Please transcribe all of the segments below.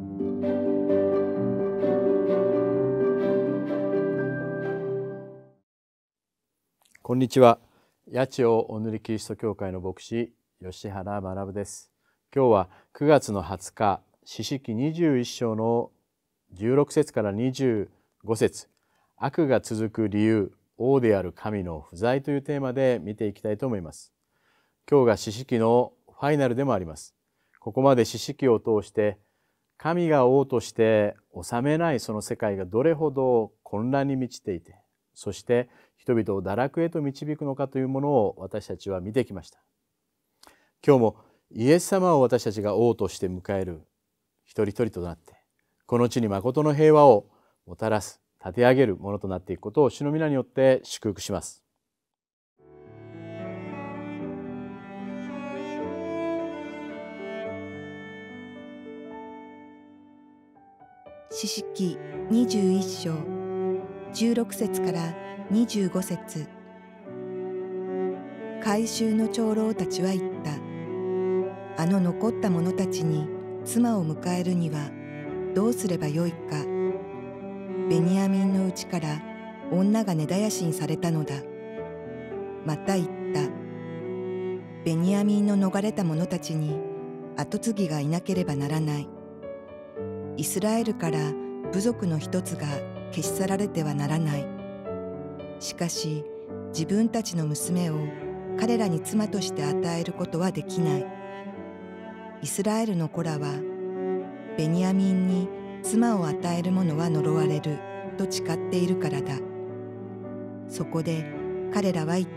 こんにちは。八千代お塗りキリスト教会の牧師吉原学です。今日は9月の20日、士師記21章の16節から25節、悪が続く理由、王である神の不在というテーマで見ていきたいと思います。今日が士師記のファイナルでもあります。ここまで士師記を通して神が王として治めないその世界がどれほど混乱に満ちていて、そして人々を堕落へと導くのかというものを私たちは見てきました。今日もイエス様を私たちが王として迎える一人一人となって、この地に誠の平和をもたらす、立て上げるものとなっていくことを主の皆によって祝福します。 士師記21章16節から25節。改宗の長老たちは言った。あの残った者たちに妻を迎えるにはどうすればよいか。ベニヤミンのうちから女が根絶やしにされたのだ。また言った。ベニヤミンの逃れた者たちに跡継ぎがいなければならない。イスラエルから部族の一つが消し去られてはならない。しかし自分たちの娘を彼らに妻として与えることはできない。イスラエルの子らはベニヤミンに妻を与える者は呪われると誓っているからだ。そこで彼らは言った。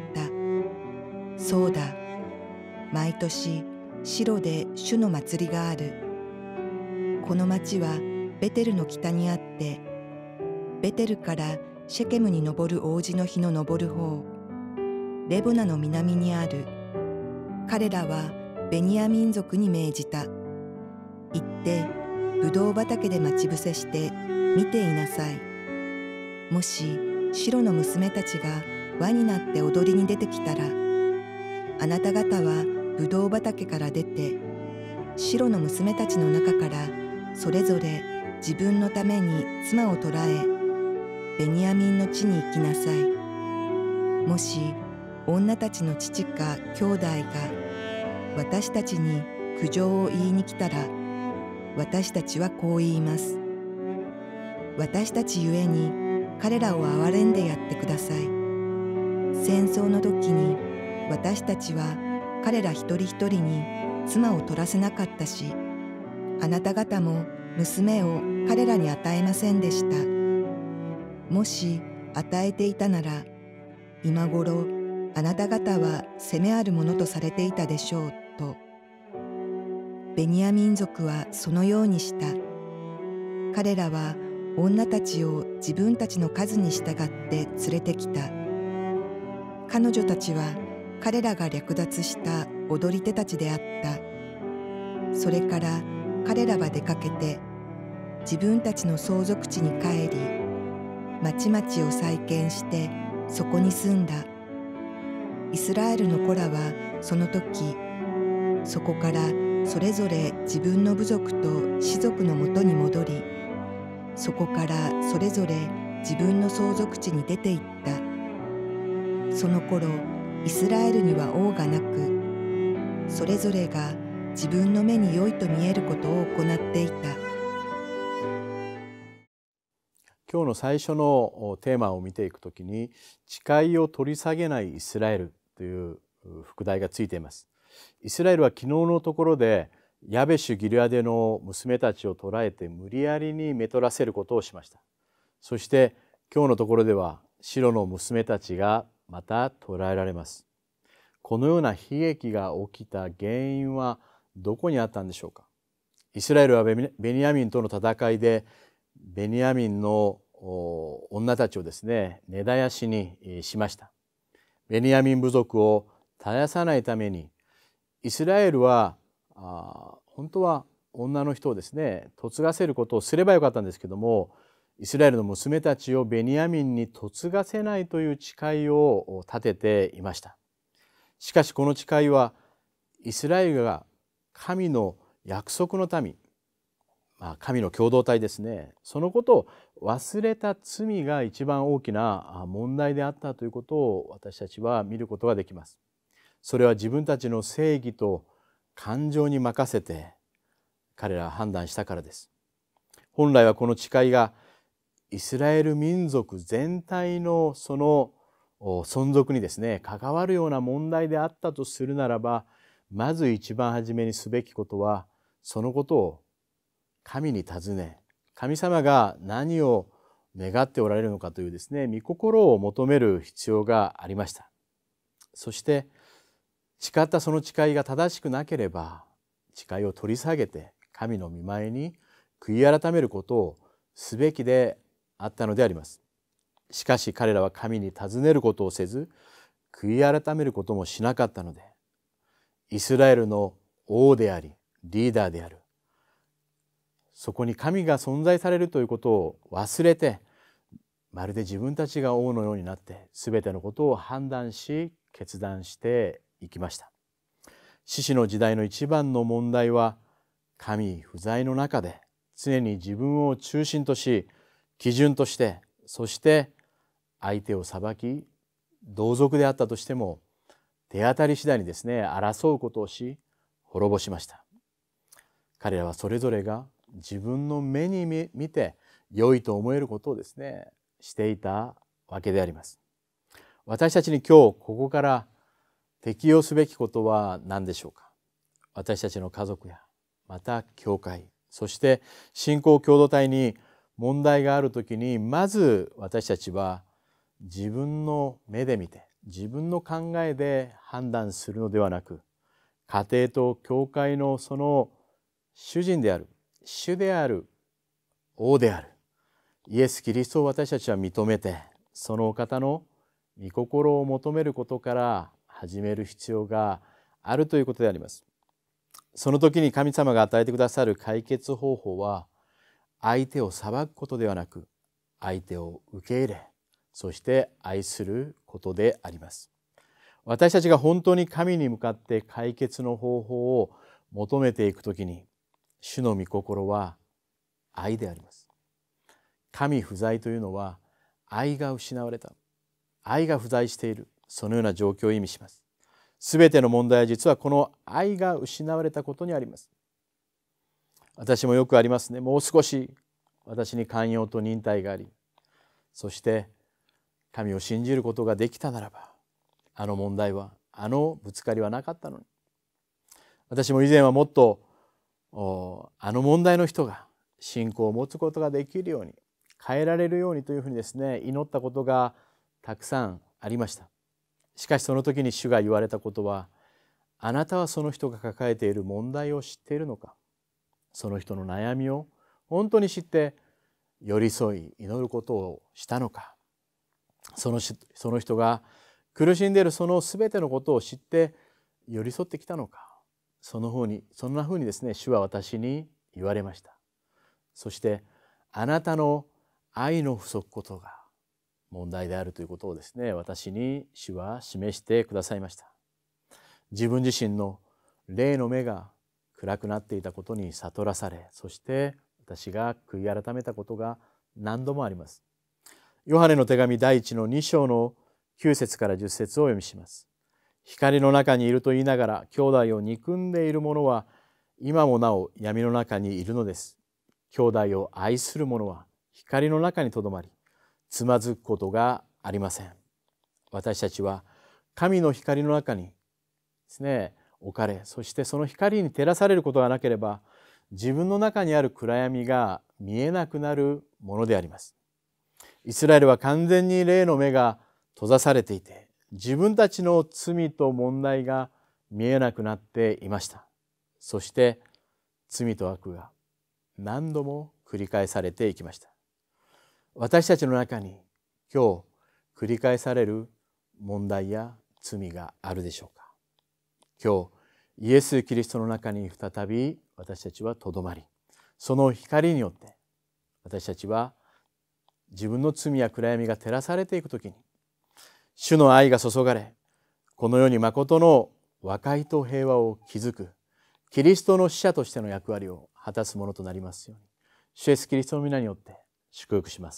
そうだ、毎年シロで主の祭りがある。この町はベテルの北にあって、ベテルからシェケムに登る王子の日の登る方、レボナの南にある。彼らはベニヤ民族に命じた。行ってブドウ畑で待ち伏せして見ていなさい。もしシロの娘たちが輪になって踊りに出てきたら、あなた方はブドウ畑から出て、シロの娘たちの中からそれぞれ自分のために妻を捕らえ、ベニヤミンの地に行きなさい。もし女たちの父か兄弟が私たちに苦情を言いに来たら、私たちはこう言います。私たちゆえに彼らを憐れんでやってください。戦争の時に私たちは彼ら一人一人に妻を取らせなかったし、あなた方も娘を彼らに与えませんでした。もし与えていたなら、今頃あなた方は責めあるものとされていたでしょうと。ベニヤ民族はそのようにした。彼らは女たちを自分たちの数に従って連れてきた。彼女たちは彼らが略奪した踊り手たちであった。それから彼らは出かけて自分たちの相続地に帰り、町々を再建してそこに住んだ。イスラエルの子らはその時、そこからそれぞれ自分の部族と氏族のもとに戻り、そこからそれぞれ自分の相続地に出て行った。その頃イスラエルには王がなく、それぞれが自分の目に良いと見えることを行っていた。 今日の最初のテーマを見ていくときに、誓いを取り下げないイスラエルという副題がついています。イスラエルは昨日のところでヤベシュ・ギレアデの娘たちを捕らえて無理やりにめとらせることをしました。そして今日のところではシロの娘たちがまた捕らえられます。このような悲劇が起きた原因はどこにあったんでしょうか。イスラエルはベニヤミンとの戦いでベニヤミンの女たちをですね、根絶やしにしました。ベニヤミン部族を絶やさないために、イスラエルは本当は女の人をですね嫁がせることをすればよかったんですけども、イスラエルの娘たちをベニヤミンに嫁がせないという誓いを立てていました。しかしこの誓いはイスラエルが神の約束の民、 神の共同体ですね、そのことを忘れた罪が一番大きな問題であったということを私たちは見ることができます。それは自分たちの正義と感情に任せて彼らは判断したからです。本来はこの誓いがイスラエル民族全体のその存続にですね関わるような問題であったとするならば、まず一番初めにすべきことはそのことを神に尋ね、神様が何を願っておられるのかというですね御心を求める必要がありました。そして誓ったその誓いが正しくなければ誓いを取り下げて神の御前に悔い改めることをすべきであったのであります。しかし彼らは神に尋ねることをせず、悔い改めることもしなかったので、イスラエルの王でありリーダーである、そこに神が存在されるということを忘れて、まるで自分たちが王のようになって全てのことを判断し決断していきました。士師の時代の一番の問題は、神不在の中で常に自分を中心とし基準として、そして相手を裁き同族であったとしても手当たり次第にですね争うことをし滅ぼしました。彼らはそれぞれが自分の目に見て良いと思えることをですねしていたわけであります。私たちに今日ここから適用すべきことは何でしょうか。私たちの家族やまた教会、そして信仰共同体に問題があるときに、まず私たちは自分の目で見て自分の考えで判断するのではなく、家庭と教会のその主人である主である王であるイエス・キリストを私たちは認めて、そのお方の御心を求めることから始める必要があるということであります。その時に神様が与えてくださる解決方法は、相手を裁くことではなく、相手を受け入れ、そして愛することであります。私たちが本当に神に向かって解決の方法を求めていくときに、主の御心は愛であります。神不在というのは愛が失われた、愛が不在している、そのような状況を意味します。すべての問題は実はこの愛が失われたことにあります。私もよくありますね。もう少し私に寛容と忍耐があり、そして神を信じることができたならば、あの問題は、あのぶつかりはなかったのに。私も以前はもっとあの問題の人が信仰を持つことができるように、変えられるようにというふうにですね祈ったことがたくさんありました。しかしその時に主が言われたことは、あなたはその人が抱えている問題を知っているのか、その人の悩みを本当に知って寄り添い祈ることをしたのか、その人が苦しんでいるその全てのことを知って寄り添ってきたのか、そんなふうにですね主は私に言われました。そしてあなたの愛の不足ことが問題であるということをですね私に主は示してくださいました。自分自身の霊の目が暗くなっていたことに悟らされ、そして私が悔い改めたことが何度もあります。ヨハネの手紙第1の2章の9節から10節をお読みします。光の中にいると言いながら兄弟を憎んでいる者は今もなお闇の中にいるのです。兄弟を愛する者は光の中にとどまり、つまずくことがありません。私たちは神の光の中にですね置かれ、そしてその光に照らされることがなければ、自分の中にある暗闇が見えなくなるものであります。イスラエルは完全に霊の目が閉ざされていて、自分たちの罪と問題が見えなくなっていました。そして罪と悪が何度も繰り返されていきました。私たちの中に今日繰り返される問題や罪があるでしょうか。今日イエス・キリストの中に再び私たちはとどまり、その光によって私たちは自分の罪や暗闇が照らされていくときに、主の愛が注がれ、この世に誠の和解と平和を築くキリストの使者としての役割を果たすものとなりますように、主イエスキリストの皆によって祝福します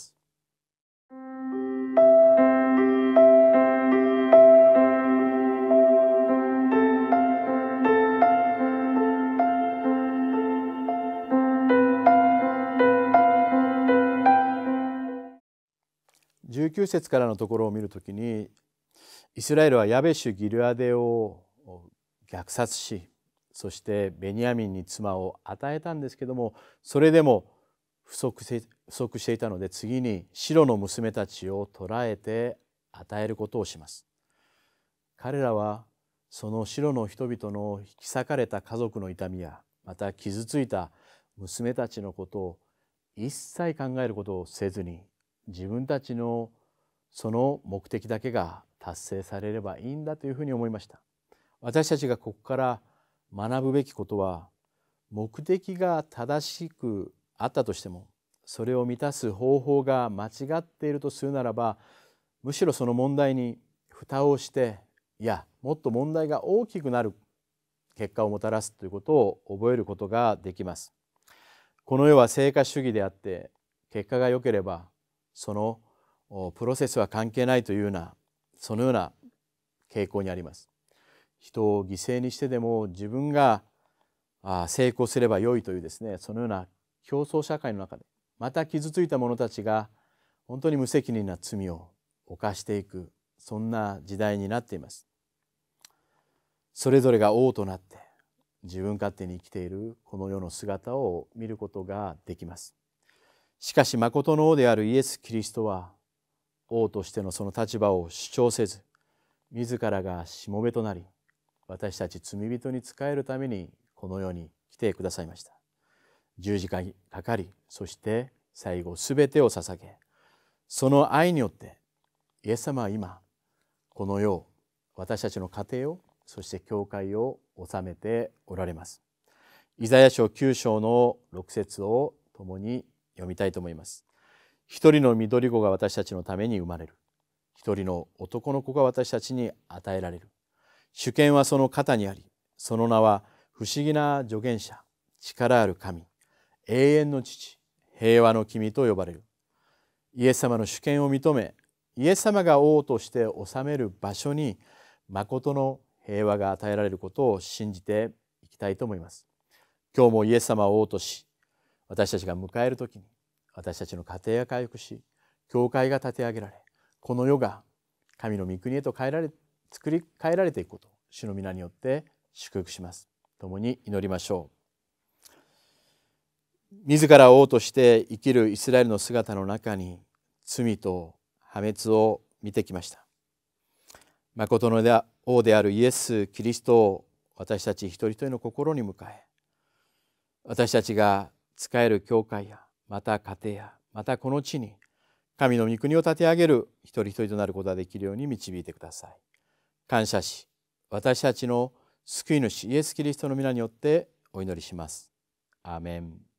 。19節からのところを見るときに、イスラエルはヤベシュ・ギルアデを虐殺し、そしてベニヤミンに妻を与えたんですけども、それでも不足していたので、次にシロの娘たちを捕らえて与えることをします。彼らはそのシロの人々の引き裂かれた家族の痛みや、また傷ついた娘たちのことを一切考えることをせずに、自分たちのその目的だけが達成されればいいんだというふうに思いました。私たちがここから学ぶべきことは、目的が正しくあったとしても、それを満たす方法が間違っているとするならば、むしろその問題に蓋をして、いや、もっと問題が大きくなる結果をもたらすということを覚えることができます。この世は成果主義であって、結果が良ければそのプロセスは関係ないというような、そのような傾向にあります。人を犠牲にしてでも自分が成功すれば良いというですね、そのような競争社会の中で、また傷ついた者たちが本当に無責任な罪を犯していく、そんな時代になっています。それぞれが王となって自分勝手に生きているこの世の姿を見ることができます。しかし真の王であるイエス・キリストは、王としてのその立場を主張せず、自らがしもべとなり、私たち罪人に仕えるためにこの世に来てくださいました。十字架にかかり、そして最後すべてを捧げ、その愛によってイエス様は今この世を、私たちの家庭を、そして教会を治めておられます。イザヤ書9章の6節を共に読みたいと思います。一人の緑子が私たちのために生まれる。一人の男の子が私たちに与えられる。主権はその肩にあり、その名は不思議な助言者、力ある神、永遠の父、平和の君と呼ばれる。イエス様の主権を認め、イエス様が王として治める場所に誠の平和が与えられることを信じていきたいと思います。今日もイエス様を王とし、私たちが迎えるときに、私たちの家庭が回復し、教会が立て上げられ、この世が神の御国へと作り変えられていくことを主の皆によって祝福します。共に祈りましょう。自ら王として生きるイスラエルの姿の中に、罪と破滅を見てきました。誠の王であるイエス・キリストを私たち一人一人の心に迎え、私たちが仕える教会や、また家庭や、またこの地に神の御国を立て上げる一人一人となることができるように導いてください。感謝し、私たちの救い主イエス・キリストの皆によってお祈りします。アーメン。